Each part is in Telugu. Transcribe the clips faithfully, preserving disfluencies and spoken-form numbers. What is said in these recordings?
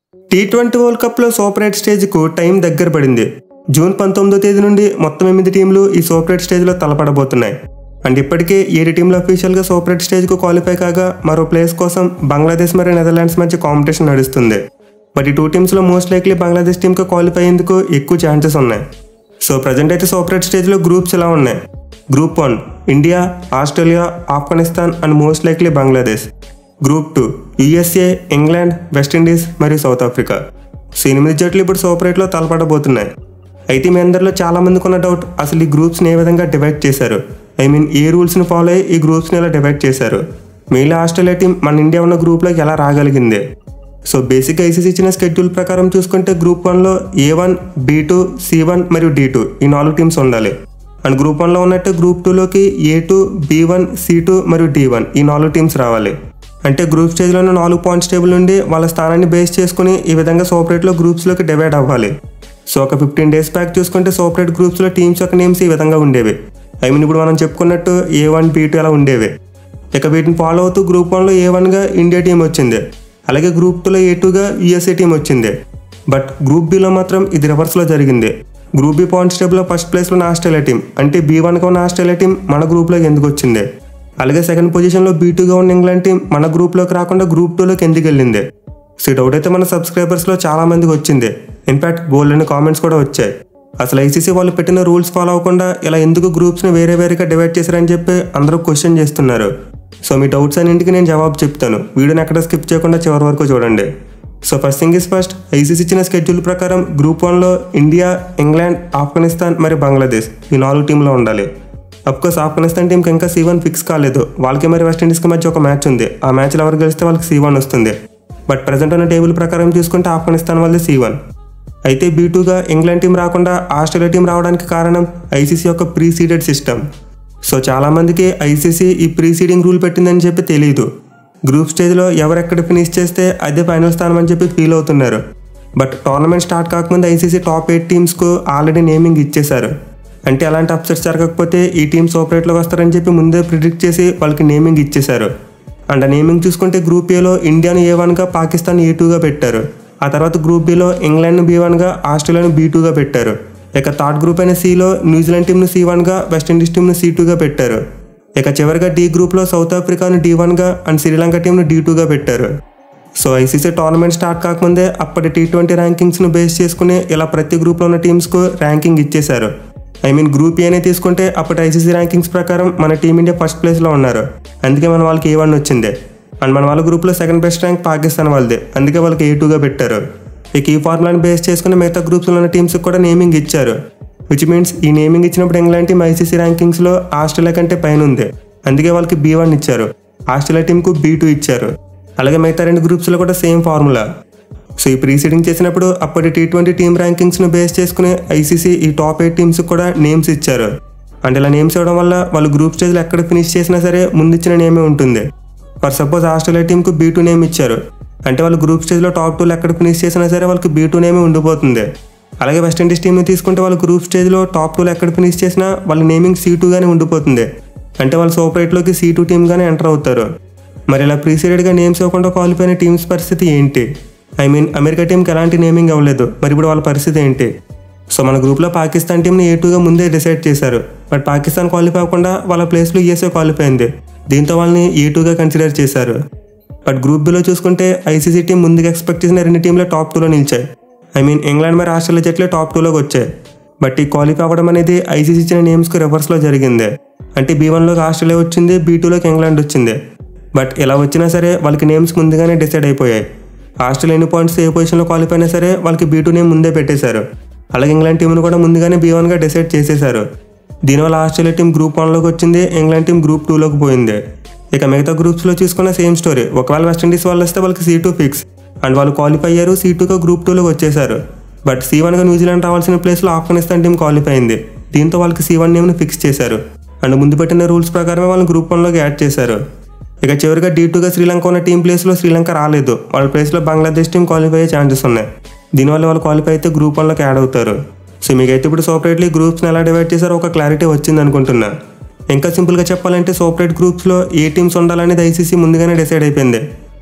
టీ ట్వంటీ వరల్డ్ కప్లో సూపర్ ఎయిట్ స్టేజ్కు టైం దగ్గర పడింది. జూన్ పంతొమ్మిదో తేదీ నుండి మొత్తం ఎనిమిది టీంలు ఈ సూపర్ ఎయిట్ స్టేజ్లో తలపడబోతున్నాయి. అండ్ ఇప్పటికే ఏడు టీంలు అఫీషియల్గా సూపర్ ఎయిట్ స్టేజ్కు క్వాలిఫై కాగా మరో ప్లేస్ కోసం బంగ్లాదేశ్ మరియు నెదర్లాండ్స్ మధ్య కాంపిటీషన్ నడుస్తుంది. బట్ ఈ టూ టీమ్స్లో మోస్ట్ లైక్లీ బంగ్లాదేశ్ టీంకి క్వాలిఫై అయ్యేందుకు ఎక్కువ ఛాన్సెస్ ఉన్నాయి. సో ప్రజెంట్ అయితే సూపర్ ఎయిట్ స్టేజ్లో గ్రూప్స్ ఇలా ఉన్నాయి. Group one India, Australia, Afghanistan and most likely Bangladesh. Group two USA, England, West Indies మరియు సౌత్ ఆఫ్రికా. సో ఎనిమిది జట్లు ఇప్పుడు సూపర్ ఎయిట్లో తలపడబోతున్నాయి. అయితే మీ అందరిలో చాలా మందికి ఉన్న డౌట్, అసలు ఈ గ్రూప్స్ని ఏ విధంగా డివైడ్ చేశారు, ఐ మీన్ ఏ రూల్స్ని ఫాలో అయ్యి ఈ గ్రూప్స్ని ఎలా డివైడ్ చేశారు, మెయిన్లీ ఆస్ట్రేలియా టీం మన ఇండియా ఉన్న గ్రూప్లోకి ఎలా రాగలిగింది. సో బేసిక్ ఐసీసీ ఇచ్చిన స్కెడ్యూల్ ప్రకారం చూసుకుంటే గ్రూప్ వన్లో A one, B two, C one మరియు డి టూ ఈ నాలుగు టీమ్స్ ఉండాలి. అండ్ గ్రూప్ వన్లో ఉన్నట్టు గ్రూప్ టూలోకి A two, B one, C two మరియు డి వన్ ఈ నాలుగు టీమ్స్ రావాలి. అంటే గ్రూప్ స్టేజ్లోనే నాలుగు పాయింట్స్ టేబుల్ నుండి వాళ్ళ స్థానాన్ని బేస్ చేసుకుని ఈ విధంగా సూపర్ ఎయిట్లో గ్రూప్స్లోకి డివైడ్ అవ్వాలి. సో ఒక ఫిఫ్టీన్ డేస్ బ్యాక్ చూసుకుంటే సూపర్ ఎయిట్ గ్రూప్స్లో టీమ్స్ యొక్క నేమ్స్ ఈ విధంగా ఉండేవి. ఐ మీన్ ఇప్పుడు మనం చెప్పుకున్నట్టు ఏ వన్, బీ టూ అలా ఉండేవి. ఇక వీటిని ఫాలో అవుతూ గ్రూప్ వన్లో ఏ వన్గా ఇండియా టీం వచ్చింది, అలాగే గ్రూప్ టూలో ఏ టూగా యూఎస్ఏ టీం వచ్చింది. బట్ గ్రూప్ బీలో మాత్రం ఇది రివర్స్లో జరిగింది. గ్రూప్ బి పాయింట్స్ టేబుల్లో ఫస్ట్ ప్లేస్లో ఉన్న ఆస్ట్రేలియా టీం, అంటే బీ వన్గా ఉన్న ఆస్ట్రేలియా టీం మన గ్రూప్లోకి ఎందుకు వచ్చింది, అలాగే సెకండ్ పొజిషన్లో బీ టూగా ఉన్న ఇంగ్లాండ్ టీం మన గ్రూప్లోకి రాకుండా గ్రూప్ టూలోకి ఎందుకు వెళ్ళింది. సో ఈ డౌట్ అయితే మన సబ్స్క్రైబర్స్లో చాలా మందికి వచ్చింది. ఇన్ఫాక్ట్ బోల్డ్ అనే కామెంట్స్ కూడా వచ్చాయి. అసలు ఐసీసీ వాళ్ళు పెట్టిన రూల్స్ ఫాలో అవ్వకుండా ఇలా ఎందుకు గ్రూప్స్ని వేరే వేరేగా డివైడ్ చేశారని చెప్పి అందరూ క్వశ్చన్ చేస్తున్నారు. సో మీ డౌట్స్ అన్నింటికి నేను జవాబు చెప్తాను. వీడియోని ఎక్కడ స్కిప్ చేయకుండా చివరి వరకు చూడండి. So first thing is first, ICC ఇచ్చిన స్కెడ్యూల్ ప్రకారం గ్రూప్ వన్లో ఇండియా, ఇంగ్లాండ్, ఆఫ్ఘనిస్తాన్ మరియు బంగ్లాదేశ్ ఈ నాలుగు టీంలో ఉండాలి. అఫ్కోర్స్ ఆఫ్ఘనిస్తాన్ టీంకి ఇంకా సి వన్ ఫిక్స్ కాలేదు. వాళ్ళకి మరి వెస్టిండీస్కి మధ్య ఒక మ్యాచ్ ఉంది. ఆ మ్యాచ్లో ఎవరు గెలిస్తే వాళ్ళకి సి వన్ వస్తుంది. బట్ ప్రజెంట్ ఉన్న టేబుల్ ప్రకారం చూసుకుంటే ఆఫ్ఘనిస్తాన్ వాళ్ళది సి వన్. అయితే బీ టూగా ఇంగ్లాండ్ టీం రాకుండా ఆస్ట్రేలియా టీం రావడానికి కారణం ఐసీసీ యొక్క ప్రీ సీడెడ్ సిస్టమ్. సో చాలామందికి ఐసీసీ ఈ ప్రీ సీడింగ్ రూల్ పెట్టిందని చెప్పి తెలియదు. గ్రూప్ స్టేజ్లో ఎవరెక్కడ ఫినిష్ చేస్తే అదే ఫైనల్ స్థానం అని చెప్పి ఫీల్ అవుతున్నారు. బట్ టోర్నమెంట్ స్టార్ట్ కాకముందు ఐసీసీ టాప్ ఎయిట్ టీమ్స్కు ఆల్రెడీ నేమింగ్ ఇచ్చేశారు. అంటే అలాంటి అప్సెట్స్ జరగకపోతే ఈ టీమ్ సూపర్ ఎయిట్లోకి వస్తారని చెప్పి ముందే ప్రిడిక్ట్ చేసి వాళ్ళకి నేమింగ్ ఇచ్చేశారు. అండ్ ఆ నేమింగ్ చూసుకుంటే గ్రూప్ ఏలో ఇండియాను ఏ వన్గా, పాకిస్తాన్ ఏ టూగా పెట్టారు. ఆ తర్వాత గ్రూప్ బిలో ఇంగ్లాండ్ను బీ వన్గా, ఆస్ట్రేలియాను బీ టూగా పెట్టారు. ఇక థర్డ్ గ్రూప్ అయిన సిలో న్యూజిలాండ్ టీంను సి వన్గా, వెస్టిండీస్ టీంను సి టూగా పెట్టారు. ఇక చివరిగా డి గ్రూప్లో సౌత్ ఆఫ్రికాను డి వన్గా అండ్ శ్రీలంక టీంను డి టూగా పెట్టారు. సో ఐసీసీ టోర్నమెంట్ స్టార్ట్ కాకముందే అప్పటి టీ ట్వంటీ ర్యాంకింగ్స్ను బేస్ చేసుకుని ఇలా ప్రతి గ్రూప్లో ఉన్న టీమ్స్కు ర్యాంకింగ్ ఇచ్చేశారు. ఐ మీన్ గ్రూప్ ఏనే తీసుకుంటే అప్పటి ఐసీసీ ర్యాంకింగ్స్ ప్రకారం మన టీమిండియా ఫస్ట్ ప్లేస్లో ఉన్నారు. అందుకే మన వాళ్ళకి ఏ వన్ వచ్చింది. అండ్ మన వాళ్ళ గ్రూప్లో సెకండ్ బెస్ట్ ర్యాంక్ పాకిస్తాన్ వాళ్ళదే, అందుకే వాళ్ళకి ఏ టూగా పెట్టారు. ఇక ఈ ఫార్ములాని బేస్ చేసుకుని మిగతా గ్రూప్స్లో ఉన్న టీమ్స్కి కూడా నేమింగ్ ఇచ్చారు. విచ్ మీన్స్ ఈ నేమింగ్ ఇచ్చినప్పుడు ఇంగ్లాండ్ టీం ఐసీసీ ర్యాంకింగ్స్లో ఆస్ట్రేలియా కంటే పైన ఉంది, అందుకే వాళ్ళకి బీ వన్ ఇచ్చారు. ఆస్ట్రేలియా టీంకు బీ టూ ఇచ్చారు. అలాగే మిగతా రెండు గ్రూప్స్లో కూడా సేమ్ ఫార్ములా. సో ఈ ప్రీ సీడింగ్ చేసినప్పుడు అప్పటి టీ ట్వంటీ టీమ్ ర్యాంకింగ్స్ను బేస్ చేసుకుని ఐసీసీ ఈ టాప్ ఎయిట్ టీమ్స్కి కూడా నేమ్స్ ఇచ్చారు. అండ్ ఇలా నేమ్స్ ఇవ్వడం వల్ల వాళ్ళు గ్రూప్ స్టేజ్లో ఎక్కడ ఫినిష్ చేసినా సరే ముందు ఇచ్చిన నేమే ఉంటుంది. ఫర్ సపోజ్ ఆస్ట్రేలియా టీంకు బీ టూ నేమ్ ఇచ్చారు అంటే వాళ్ళు గ్రూప్ స్టేజ్లో టాప్ టూలో ఎక్కడ ఫినిష్ చేసినా సరే వాళ్ళకి బీ టూ నేమే ఉండిపోతుంది. అలాగే వెస్టిండీస్ టీంని తీసుకుంటే వాళ్ళు గ్రూప్ స్టేజ్లో టాప్ టూలో ఎక్కడ ఫినిష్ చేసినా వాళ్ళ నేమింగ్ సి టూగానే ఉండిపోతుంది. అంటే వాళ్ళు సూపర్ ఎయిట్లోకి సి టూ టీమ్గానే ఎంటర్ అవుతారు. మరి ఇలా ప్రీ సీడెడ్గా నేమ్స్ ఇవ్వకుండా క్వాలిఫై అయిన టీమ్స్ పరిస్థితి ఏంటి? ఐ మీన్ అమెరికా టీంకి ఎలాంటి నేమింగ్ అవ్వలేదు, మరి ఇప్పుడు వాళ్ళ పరిస్థితి ఏంటి? సో మన గ్రూప్లో పాకిస్తాన్ టీంని ఏ టూగా ముందే డిసైడ్ చేశారు. బట్ పాకిస్తాన్ క్వాలిఫై అవ్వకుండా వాళ్ళ ప్లేస్లో యూఎస్ఏ క్వాలిఫై అయింది. దీంతో వాళ్ళని ఏ టూగా కన్సిడర్ చేశారు. బట్ గ్రూప్ బిలో చూసుకుంటే ఐసీసీ టీం ముందుగా ఎక్స్పెక్ట్ చేసిన రెండు టీంలే టాప్ టూలో నిలిచాయి. ఐ మీన్ ఇంగ్లాండ్ మరి ఆస్ట్రేలియా జట్లే టాప్ టూలోకి వచ్చాయి. బట్ ఈ క్వాలిఫై అవ్వడం అనేది ఐసీసీ ఇచ్చిన నేమ్స్కి రివర్స్లో జరిగింది. అంటే బీ వన్లోకి ఆస్ట్రేలియా వచ్చింది, బీ టూలోకి ఇంగ్లాండ్ వచ్చింది. బట్ ఇలా వచ్చినా సరే వాళ్ళకి నేమ్స్ ముందుగానే డిసైడ్ అయిపోయాయి. ఆస్ట్రేలియా ఎన్ని పాయింట్స్ ఏ పొజిషన్లో క్వాలిఫై అయినా సరే వాళ్ళకి బీ టూ నేమ్ ముందే పెట్టేశారు. అలాగే ఇంగ్లాండ్ టీంను కూడా ముందుగానే బీ వన్గా డిసైడ్ చేసేశారు. దీనివల్ల ఆస్ట్రేలియా టీం గ్రూప్ వన్లోకి వచ్చింది, ఇంగ్లాండ్ టీం గ్రూప్ టూలోకి పోయింది. ఇక మిగతా గ్రూప్స్లో చూసుకున్న సేమ్ స్టోరీ. ఒకవేళ వెస్టిండీస్ వాళ్ళు వస్తే వాళ్ళకి సీ టూ ఫిక్స్ అండ్ వాళ్ళు క్వాలిఫై అయ్యారు, సీ టూగా గ్రూప్ టూలోకి వచ్చేసారు. బట్ సీ వన్గా న్యూజిలాండ్ రావాల్సిన ప్లేస్లో ఆఫ్ఘనిస్తాన్ టీం క్వాలిఫై అయింది. దీంతో వాళ్ళకి సీ వన్ నేమ్ని ఫిక్స్ చేశారు అండ్ ముందు పెట్టిన రూల్స్ ప్రకారమే వాళ్ళని గ్రూప్ వన్లోకి యాడ్ చేశారు. ఇక చివరిగా డి టూగా శ్రీలంక ఉన్న టీం ప్లేస్లో శ్రీలంక రాలేదు. వాళ్ళ ప్లేస్లో బంగ్లాదేశ్ టీం క్వాలిఫై అయ్యే ఛాన్సెస్ ఉన్నాయి. దీనివల్ల వాళ్ళు క్వాలిఫై అయితే గ్రూప్ వన్లోకి యాడ్ అవుతారు. సో మీకైతే ఇప్పుడు సపరేట్లీ గ్రూప్స్ని ఎలా డివైడ్ చేశారో ఒక క్లారిటీ వచ్చింది అనుకుంటున్నా. ఇంకా సింపుల్గా చెప్పాలంటే సూపర్ ఎయిట్ గ్రూప్స్లో ఏ టీమ్స్ ఉండాలనేది ఐసీసీ ముందుగానే డిసైడ్ అయిపోయింది.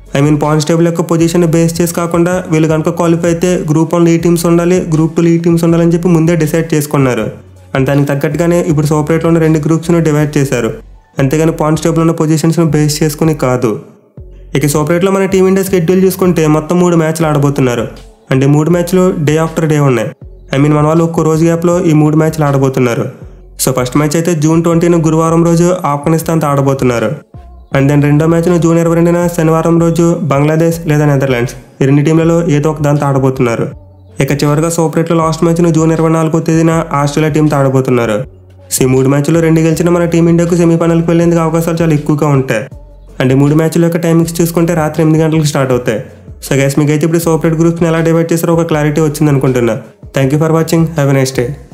ఐ మీన్ పాయింట్స్ టేబుల్ యొక్క పొజిషన్ బేస్ చేసి కాకుండా వీళ్ళు కనుక క్వాలిఫై అయితే గ్రూప్ వన్లో ఈ టీమ్స్ ఉండాలి, గ్రూప్ టూలో ఈ టీమ్స్ ఉండాలని చెప్పి ముందే డిసైడ్ చేసుకున్నారు. అండ్ దానికి తగ్గట్టుగానే ఇప్పుడు సూపర్ ఎయిట్లో ఉన్న రెండు గ్రూప్స్ను డివైడ్ చేశారు. అంతేగాని పాయింట్స్ టేబుల్ ఉన్న పొజిషన్స్ను బేస్ చేసుకుని కాదు. ఇక సూపర్ ఎయిట్లో మన టీమిండియా షెడ్యూల్ చూసుకుంటే మొత్తం మూడు మ్యాచ్లు ఆడబోతున్నారు. అంటే మూడు మ్యాచ్లు డే ఆఫ్టర్ డే ఉన్నాయి. ఐ మీన్ మన వాళ్ళు ఒక్క రోజు గ్యాప్లో ఈ మూడు మ్యాచ్లు ఆడబోతున్నారు. సో ఫస్ట్ మ్యాచ్ అయితే జూన్ ట్వంటీన గురువారం రోజు ఆఫ్ఘనిస్తాన్తో ఆడబోతున్నారు. అండ్ దెన్ రెండో మ్యాచ్ను జూన్ ఇరవై రెండున శనివారం రోజు బంగ్లాదేశ్ లేదా నెదర్లాండ్స్ ఈ రెండు టీంలలో ఏదో ఒక దాంతో ఆడబోతున్నారు. ఇక చివరిగా సూపర్ ఎయిట్లో లాస్ట్ మ్యాచ్ను జూన్ ఇరవై నాలుగో తేదీన ఆస్ట్రేలియా టీంతో ఆడబోతున్నారు. సో ఈ మూడు మ్యాచ్లో రెండు గెలిచిన మన టీమిండియాకు సెమీఫైనల్కి వెళ్ళేందుకు అవకాశాలు చాలా ఎక్కువగా ఉంటాయి. అంటే మూడు మ్యాచ్ల యొక్క టైమింగ్స్ చూసుకుంటే రాత్రి ఎనిమిది గంటలకు స్టార్ట్ అవుతాయి. సో గైస్ మీకు అయితే ఇప్పుడు సూపర్ ఎయిట్ గ్రూప్స్ని ఎలా డివైడ్ చేస్తారో ఒక క్లారిటీ వచ్చింది అనుకుంటున్నా. Thank you for watching. Have a nice day.